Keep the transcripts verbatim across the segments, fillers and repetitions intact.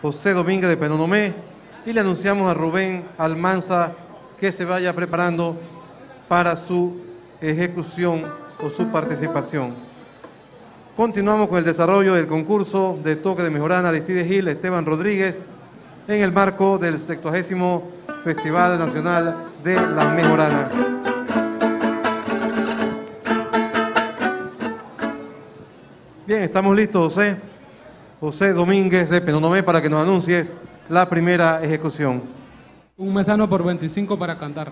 José Domínguez de Penonomé, y le anunciamos a Rubén Almanza que se vaya preparando para su ejecución o su participación. Continuamos con el desarrollo del concurso de toque de mejorana Aristides Gil Esteban Rodríguez en el marco del sextuagésimo Festival Nacional de la Mejorana. Bien, estamos listos, José. José Domínguez de Penonomé, para que nos anuncies la primera ejecución. Un mesano por veinticinco para cantar.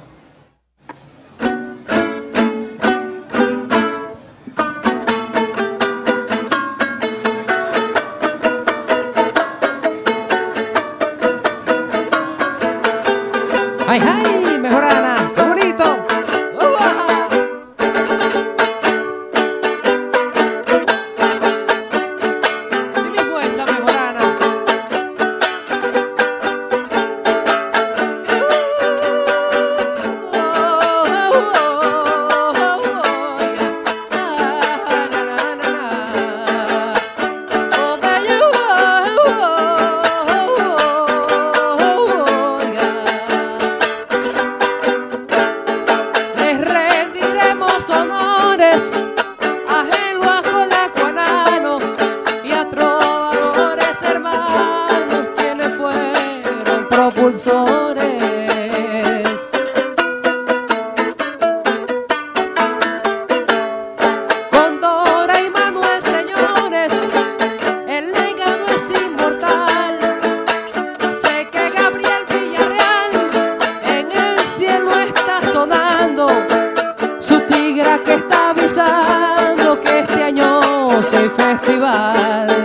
¡Ay, ay! ¡Mejorana! ¡Qué bonito! ¡Uah! Sí mismo esa mejorana. Honores a Geluas con la Cuanano y a trovadores hermanos quienes fueron propulsores. Con Dora y Manuel, señores, el legado es inmortal. Sé que Gabriel Villarreal en el cielo está sonando. Su tigra que está avisando que este año sí hay festival.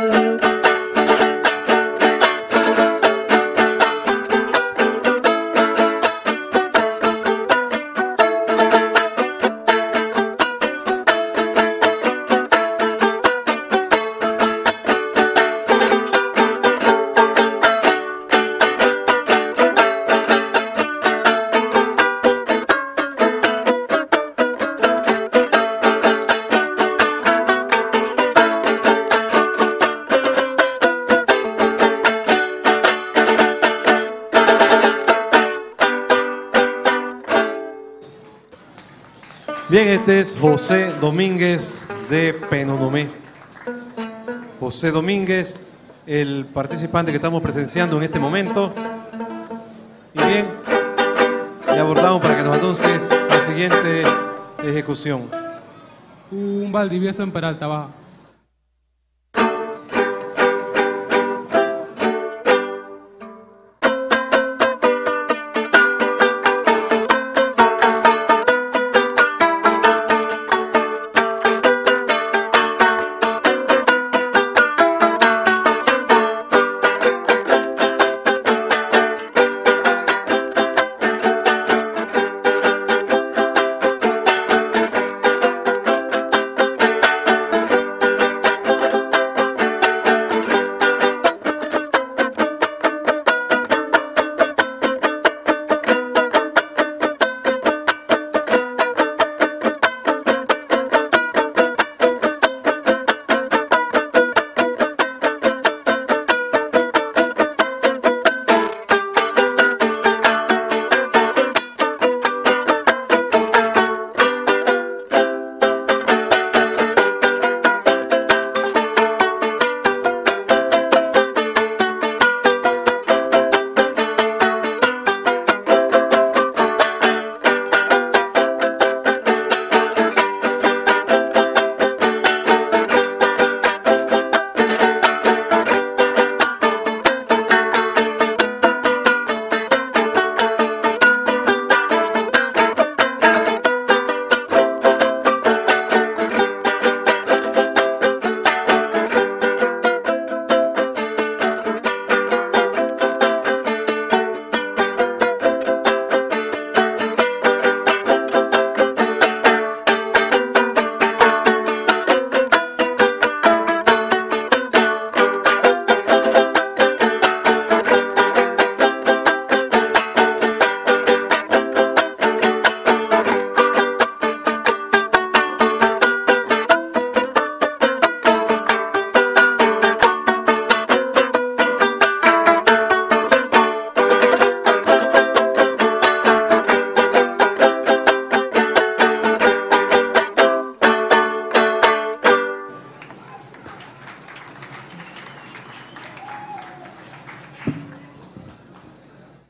Bien, este es José Domínguez de Penonomé. José Domínguez, el participante que estamos presenciando en este momento. Y bien, le abordamos para que nos anuncies la siguiente ejecución. Un Valdivieso en Peralta, baja.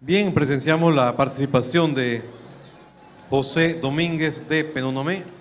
Bien, presenciamos la participación de José Domínguez de Penonomé.